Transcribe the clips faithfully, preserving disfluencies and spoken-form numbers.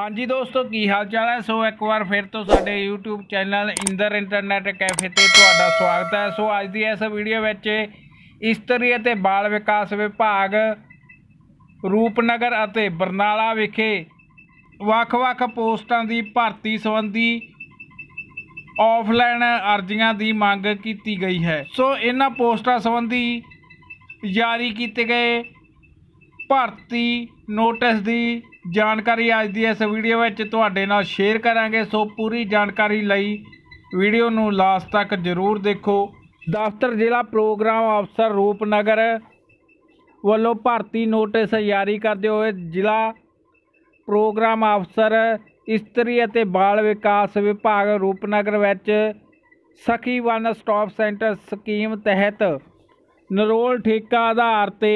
हाँ जी दोस्तों, की हाल चाल है। सो एक बार फिर तो साडे YouTube channel Inder internet cafe ते तुहाडा स्वागत है। सो अज की इस वीडियो में इस्तरी ते बाल विकास विभाग रूपनगर अते बरनाला विखे ਵੱਖ-ਵੱਖ पोस्टां की भर्ती संबंधी ऑफलाइन अर्जियां की मंग की गई है। सो इन्हां पोस्टां संबंधी जारी किए गए भर्ती नोटिस की जानकारी अज की इस वीडियो में तुहाडे नाल शेयर करांगे। सो पूरी जानकारी लई वीडियो नूं लास्ट तक जरूर देखो। दफ्तर जिला प्रोग्राम अफसर रूपनगर वालों भर्ती नोटिस जारी करते हुए जिला प्रोग्राम अफसर इस्तरी अते बाल विकास विभाग रूपनगर विच सखी वन स्टॉप सेंटर स्कीम तहत नरोल ठेका आधार ते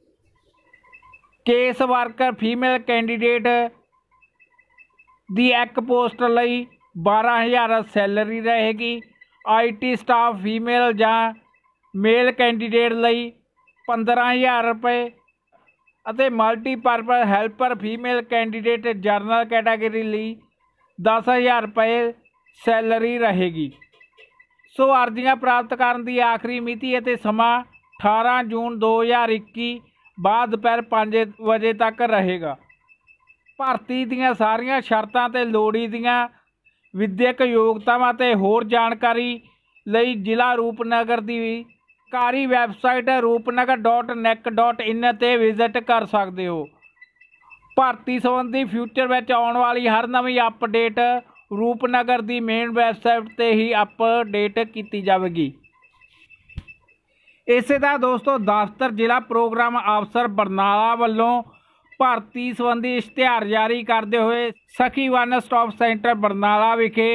केस वर्कर फीमेल कैंडीडेट दी एक पोस्ट लई बारह हज़ार सैलरी रहेगी। आई टी स्टाफ फीमेल जां मेल कैंडीडेट लई पंद्रह हज़ार रुपये ਅਤੇ multipurpose helper female candidate general category ਲਈ दस हज़ार रुपये सैलरी रहेगी। सो अर्जियां प्राप्त करने की आखिरी मिति ਅਤੇ ਸਮਾਂ अठारह जून दो हज़ार इक्की बाद दोपहर पाँच बजे तक रहेगा। भर्ती ਦੀਆਂ ਸਾਰੀਆਂ ਸ਼ਰਤਾਂ ਤੇ ਲੋੜੀਂਦੀਆਂ ਵਿਦਿਅਕ ਯੋਗਤਾਵਾਂ ਤੇ ਹੋਰ ਜਾਣਕਾਰੀ ਲਈ ਜ਼ਿਲ੍ਹਾ ਰੂਪਨਗਰ ਦੀ कारी website Rupnagar dot nic dot in ते विजिट कर सकते हो। भर्ती संबंधी फ्यूचर में आने वाली हर नवी अपडेट रूपनगर की मेन वैबसाइट ते ही अपडेट की जाएगी। इस तरह दोस्तों दफ्तर जिला प्रोग्राम अफसर बरनाला वालों भर्ती संबंधी इश्तिहार जारी करते हुए Sakhi one stop centre Barnala विखे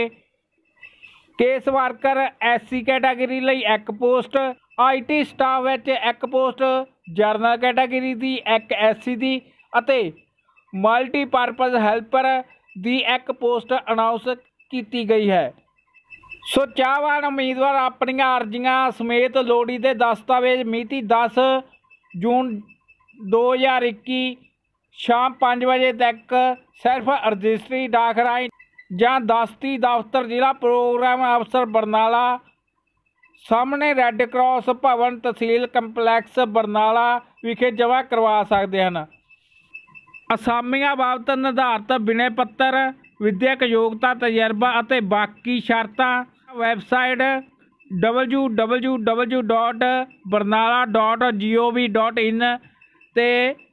case worker S C category लई एक पोस्ट, आई टी स्टाफ विच एक पोस्ट, जरनल कैटागरी की एक एस सी की अते मल्टीपर्पज हैल्पर की एक पोस्ट अनाउंस की गई है। सो चाहवान उम्मीदवार अपनियां अर्जियां समेत लोड़ींदे दस्तावेज मिति दस जून दो हज़ार इक्की शाम पाँच बजे तक सिर्फ रजिस्ट्री डाक राही जां दस्ती दफ्तर जिला प्रोग्राम अफसर बरनाला सामने रैड क्रॉस भवन तहसील कंपलैक्स बरनाला विखे जमा करवा सकते हैं। असामियां बाबत निर्धारित विनय पत्र विद्यक योग्यता तजर्बा और बाकी शर्तां website W W W dot Barnala dot G O V dot in ते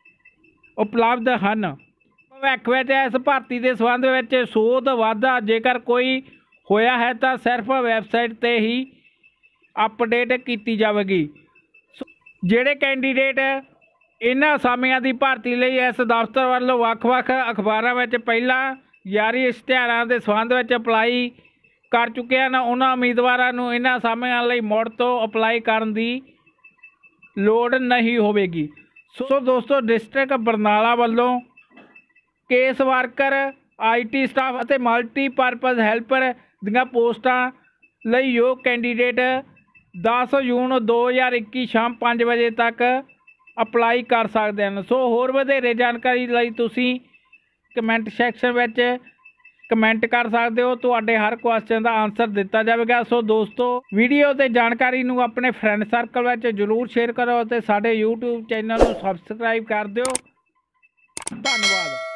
उपलब्ध हैं। भविख में इस भर्ती के संबंध में सोध वाधा जेकर कोई होया है तो सिर्फ वैबसाइट ते ही अपडेट की जाएगी। जेडे कैंडीडेट इन्हां असामियां की भर्ती लई इस दफ्तर वालों वख-वख अखबारों में पहला जारी इश्तिहारां के संबंध में अपलाई कर चुके हैं, उन्हां उम्मीदवारों नूं इन्हां असामियां लई मुड़ तो अपलाई करन दी लोड़ नहीं होवेगी। सो दोस्तों डिस्ट्रिक्ट बरनाला वालों case worker I T staff और मल्टीपर्पज हैल्पर दियां पोस्टां लई योग कैंडीडेट दस जून दो हज़ार इक्की शाम पाँच बजे तक अपलाई कर सकते हैं। सो होर वधेरे जानकारी लई तुसी कमेंट सैक्शन में कमेंट कर सकते हो, तुहाडे हर क्वेश्चन का आंसर दिता जाएगा। सो दोस्तों वीडियो ते जानकारी नूं अपने फ्रेंड सर्कल में जरूर शेयर करो और साडे यूट्यूब चैनल नूं सबसक्राइब कर दिओ। धन्यवाद।